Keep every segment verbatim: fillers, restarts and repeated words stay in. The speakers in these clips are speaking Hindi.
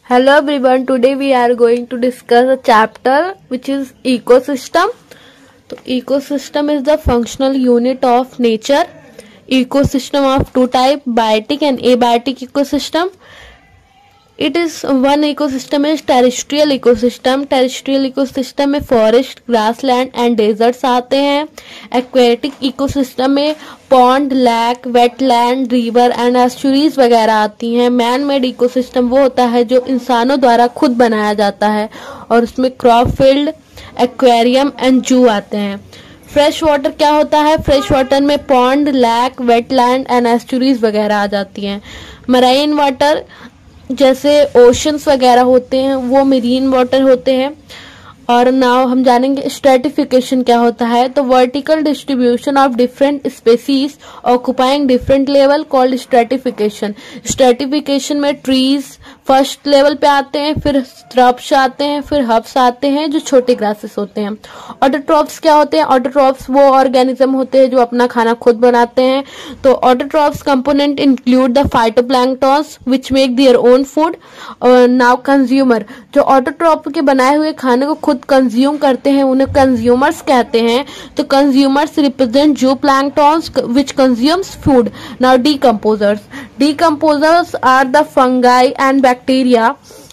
Hello everyone, today we are going to discuss a chapter which is ecosystem. So ecosystem is the functional unit of nature. Ecosystem of two type, biotic and abiotic ecosystem. It is one ecosystem is terrestrial ecosystem. Terrestrial ecosystem में forest, grassland and deserts आते हैं. Aquatic ecosystem में pond, lake, wetland, river and estuaries वगैरह आती हैं. मैन मेड इकोसिस्टम वो होता है जो इंसानों द्वारा खुद बनाया जाता है और उसमें क्रॉप फील्ड, एक्वेरियम एंड जू आते हैं. फ्रेश वाटर क्या होता है? फ्रेश वाटर में pond, lake, wetland and estuaries वगैरह आ जाती हैं. मराइन वाटर जैसे ओशंस वगैरह होते हैं वो मरीन वाटर होते हैं. और नाउ हम जानेंगे स्ट्रेटिफिकेशन क्या होता है. तो vertical distribution of different species occupying different level called stratification. Stratification में ट्रीज फर्स्ट लेवल पे आते हैं, फिर स्ट्रब्स आते हैं, फिर हब्स आते हैं जो छोटे ग्रासेस होते हैं. ऑटोट्रॉप्स क्या होते हैं? ऑटोट्रॉप्स वो ऑर्गेनिज्म होते हैं जो अपना खाना खुद बनाते हैं. तो autotrophs component include the phytoplanktons which make their own food. Now consumer जो ऑटोट्रॉप के बनाए हुए खाने को खुद कंज्यूम करते हैं उन्हें कंज्यूमर्स कहते हैं. तो consumers represent zooplanktons which consumes food. Now decomposers decomposers are the fungi and bacteria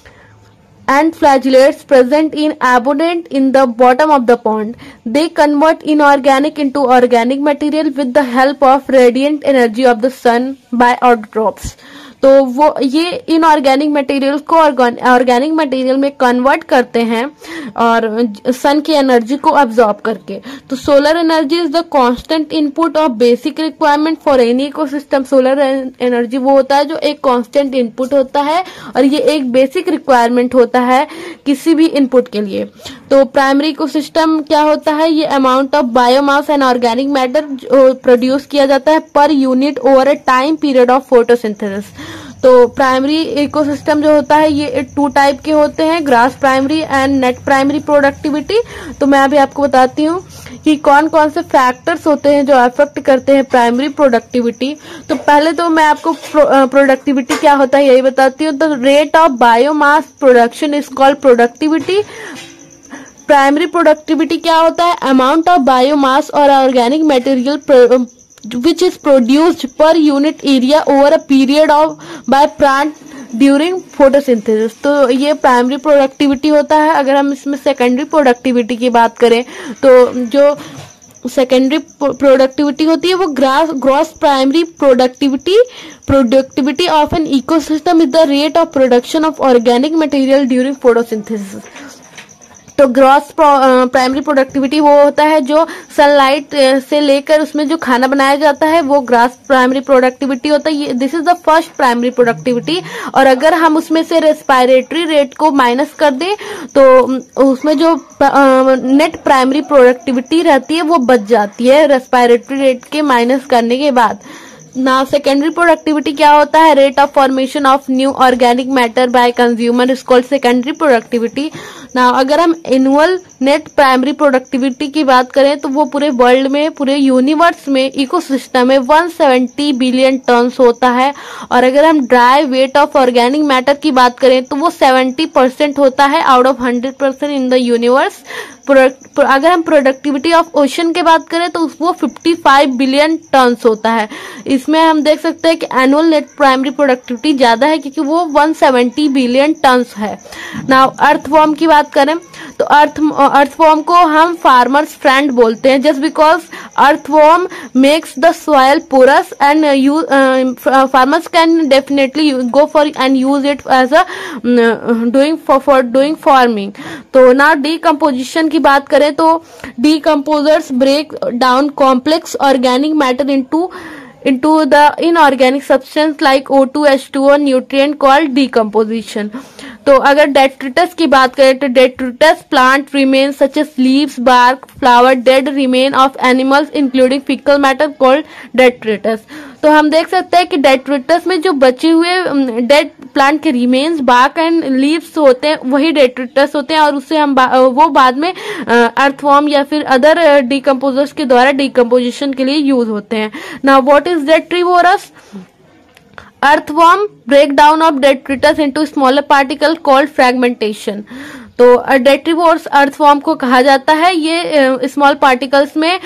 and flagellates present in abundant in the bottom of the pond. They convert inorganic into organic material with the help of radiant energy of the sun by autotrophs. तो वो ये इनऑर्गेनिक मटेरियल को ऑर्गेनिक मटेरियल में कन्वर्ट करते हैं और सन की एनर्जी को अब्सॉर्ब करके. तो solar energy is the constant input of basic requirement for any ecosystem. Solar energy वो होता है जो एक कांस्टेंट इनपुट होता है और ये एक बेसिक रिक्वायरमेंट होता है किसी भी इनपुट के लिए. तो प्राइमरी इकोसिस्टम क्या होता है? ये amount of biomass and organic matter produce किया जाता है per unit over a time period of photosynthesis. तो प्राइमरी इकोसिस्टम जो होता है ये टू टाइप के होते हैं, gross primary and net primary productivity. तो मैं अभी आपको बताती हूँ कि कौन कौन से फैक्टर्स होते हैं जो अफेक्ट करते हैं प्राइमरी प्रोडक्टिविटी. तो पहले तो मैं आपको प्रोडक्टिविटी क्या होता है यही बताती हूँ. तो rate of biomass production is called productivity. Primary productivity क्या होता है? अमाउंट ऑफ बायोमास और organic material which is produced per unit area over a period of by plant during photosynthesis. तो ये प्राइमरी प्रोडक्टिविटी होता है. अगर हम इसमें सेकेंडरी प्रोडक्टिविटी की बात करें तो जो सेकेंडरी प्रोडक्टिविटी होती है वो gross gross primary productivity productivity of an ecosystem is the rate of production of organic material during photosynthesis. तो ग्रॉस प्राइमरी प्रोडक्टिविटी वो होता है जो सनलाइट से लेकर उसमें जो खाना बनाया जाता है वो ग्रॉस प्राइमरी प्रोडक्टिविटी होता है. This is the first primary productivity. और अगर हम उसमें से रेस्पिरेटरी रेट को माइनस कर दें तो उसमें जो नेट प्राइमरी प्रोडक्टिविटी रहती है वो बच जाती है रेस्पिरेटरी रेट के माइनस करने के बाद. नाउ सेकेंडरी प्रोडक्टिविटी क्या होता है? Rate of formation of new organic matter by consumer is called secondary productivity. Now अगर हम एनुअल नेट प्राइमरी प्रोडक्टिविटी की बात करें तो वो पूरे वर्ल्ड में पूरे यूनिवर्स में इकोसिस्टम में एक सौ सत्तर बिलियन टन्स होता है. और अगर हम dry weight of organic matter की बात करें तो वो सत्तर परसेंट होता है out of hundred percent in the universe. अगर हम प्रोडक्टिविटी ऑफ ओशन की बात करें तो वो पचपन बिलियन टन्स होता है. इसमें हम देख सकते हैं कि एनुअल नेट प्राइमरी प्रोडक्टिविटी ज्यादा है क्योंकि वो एक सौ सत्तर बिलियन टन्स है. नाउ अर्थवॉर्म की बात करें तो अर्थ अर्थवॉर्म को हम फार्मर्स फ्रेंड बोलते हैं just because earthworm makes the soil porous and you farmers can definitely go for and use it as a doing for doing farming. तो नाउ डीकम्पोजिशन की बात करें तो decomposers break down complex organic matter into into the inorganic substance like O two H two O nutrient called decomposition. तो अगर डेट्रिटस की बात करें तो detritus plant remain such as leaves, bark, flower, dead remain of animals including fecal matter called detritus. तो हम देख सकते हैं कि डेट्रिटस में जो बचे हुए डेड प्लांट के रिमेन्स, बार्क एंड लीव्स होते हैं वही डेट्रिटस होते हैं और उससे हम बा, वो बाद में अर्थवॉर्म या फिर अदर डिकम्पोजर्स के द्वारा डिकम्पोजिशन के लिए यूज होते हैं. Now what is detritivores? earthworm breakdown of detritus into smaller particle called fragmentation. तो डेट्रीवोर्स अर्थवॉर्म को कहा जाता है, ये स्मॉल पार्टिकल्स में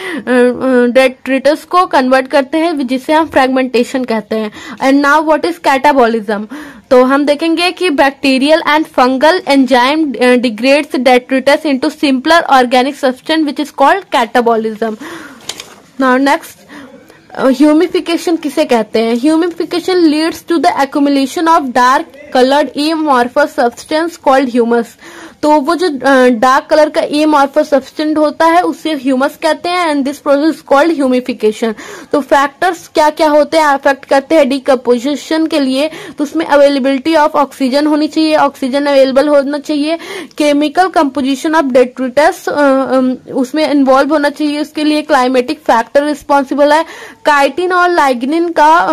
डेट्रिटस को कन्वर्ट करते हैं जिसे हम फ्रेगमेंटेशन कहते हैं. And now what is catabolism. तो हम देखेंगे कि bacterial and fungal enzyme degrades detritus into simpler organic substance which is called catabolism. Now next, humification किसे कहते हैं. Humification leads to the accumulation of dark coloured amorphous substance called humus. तो वो जो डार्क कलर का एमॉर्फस सब्सटेंस होता है उसे ह्यूमस कहते हैं and this process called humification. तो फैक्टर्स क्या क्या होते हैं अफेक्ट करते हैं डिकम्पोजिशन के लिए. तो उसमें अवेलेबिलिटी ऑफ ऑक्सीजन होनी चाहिए, ऑक्सीजन अवेलेबल होना चाहिए. केमिकल कंपोजिशन ऑफ डेट्रिटस उसमें इन्वॉल्व होना चाहिए, उसके लिए क्लाइमेटिक फैक्टर रिस्पॉन्सिबल है. काइटिन और लाइग्निन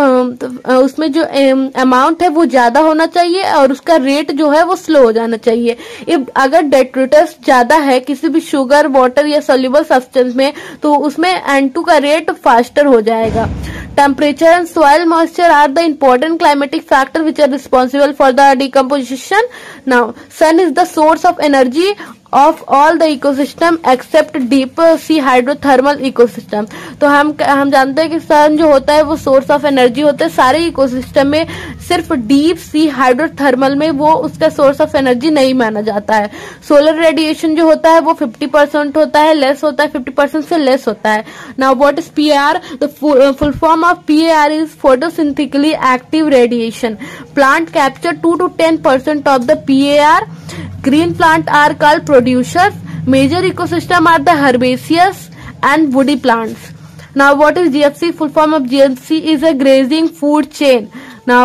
का उसमें जो अमाउंट है वो ज्यादा होना चाहिए और उसका रेट जो है वो स्लो हो जाना चाहिए. इफ अगर डेट्रिटस ज्यादा है किसी भी शुगर, वाटर या सोल्यूबल सब्सटेंस में तो उसमें एन टू का रेट फास्टर हो जाएगा. Temperature and soil moisture are the important climatic factor which are responsible for the decomposition. Now sun is the source of energy of all the ecosystem except deep sea hydrothermal ecosystem. तो हम हम जानते हैं कि सन जो होता है वो सोर्स ऑफ एनर्जी होता है सारे इकोसिस्टम में, सिर्फ डीप सी हाइड्रोथर्मल में वो उसका सोर्स ऑफ एनर्जी नहीं माना जाता है. सोलर रेडिएशन जो होता है वो फिफ्टी परसेंट होता है, लेस होता है, फिफ्टी परसेंट से लेस होता है. Now what is P R. The full form of P R is photosynthetically active radiation. Plant capture two to ten percent of the P A R. Green plant are called producers. Major ecosystem are the herbaceous and woody plants. Now what is G F C? Full form of G F C is a grazing food chain. Now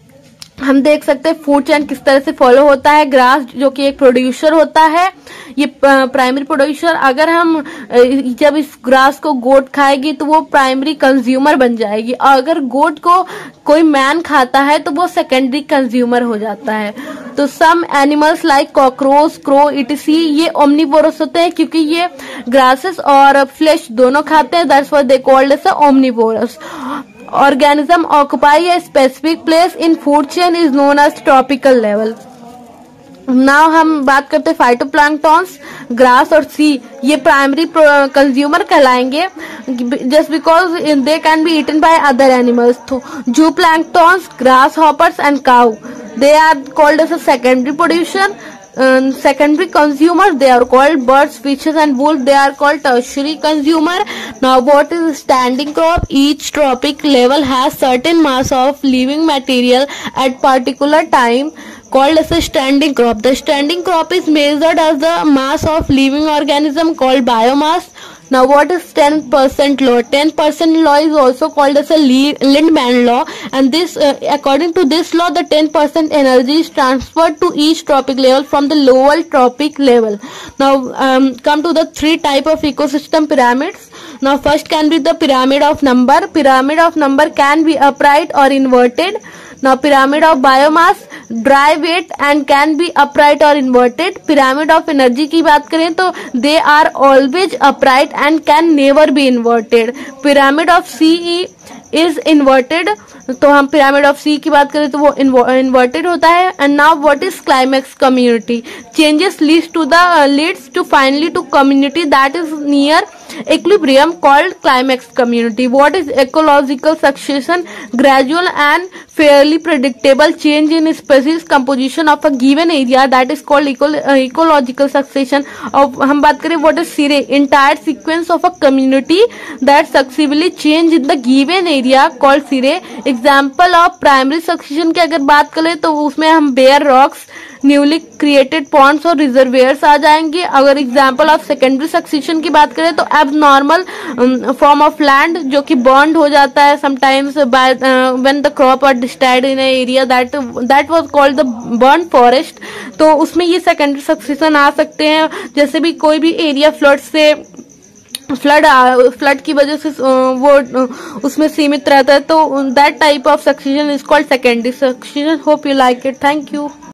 हम देख सकते हैं फूड चेन किस तरह से फॉलो होता है. ग्रास जो कि एक प्रोड्यूसर होता है, ये प्राइमरी प्रोड्यूसर. अगर हम जब इस ग्रास को गोट खाएगी तो वो प्राइमरी कंज्यूमर बन जाएगी, और अगर गोट को कोई मैन खाता है तो वो सेकेंडरी कंज्यूमर हो जाता है. तो some animals like cockroach, crow, etcetera ये ओमनिवोरस होते हैं क्योंकि ये ग्रासेस और फ्लेश दोनों खाते हैं. That's why they called as omnivorous. Organism occupy a specific place in food chain is known as tropical level. नाउ हम बात करते हैं फाइटोप्लैंक्टॉन्स. ग्रास और सी ये प्राइमरी कंज्यूमर कहलाएंगे just because they can be eaten by other animals. तो zooplanktons, grasshoppers and cow they are called as a secondary producer. Um, secondary consumers they are called birds, fishes and wolves, they are called tertiary consumer. Now what is standing crop? Each tropic level has certain mass of living material at particular time called as a standing crop. The standing crop is measured as the mass of living organism called biomass. Now what is ten percent law? ten percent law is also called as a Lindman law, and this uh, according to this law the ten percent energy is transferred to each tropic level from the lower tropic level. Now um, come to the three type of ecosystem pyramids. Now first can be the pyramid of number. Pyramid of number can be upright or inverted. Now pyramid of biomass, dry weight and can be upright or inverted. pyramid of energy की बात करें तो they are always upright and can never be inverted. pyramid of C E is inverted. तो हम pyramid of C की बात करें तो वो inverted होता है. and now what is climax community? changes leads to the uh, leads to finally to community that is near equilibrium called climax community. What is ecological succession? Gradual and fairly predictable change in species composition of a given area that is called eco uh, ecological succession. Of हम बात करें what is Sire? Entire sequence of a community that successively change in the given area called Sire. Example of primary succession की अगर बात करें तो उसमें हम bare rocks, newly created ponds और रिजर्वेयर्स आ जाएंगे. अगर एग्जाम्पल ऑफ सेकेंडरी सक्सेशन की बात करें तो एबनॉर्मल फॉर्म ऑफ लैंड जो कि बर्न्ड हो जाता है sometimes by when the crop are destroyed in area that that was called the burn forest. तो उसमें ये सेकेंडरी सक्सेशन आ सकते हैं. जैसे भी कोई भी एरिया फ्लड से फ्लड फ्लड की वजह से वो उसमें सीमित रहता है तो that type of succession is called secondary succession. Hope you like it. Thank you.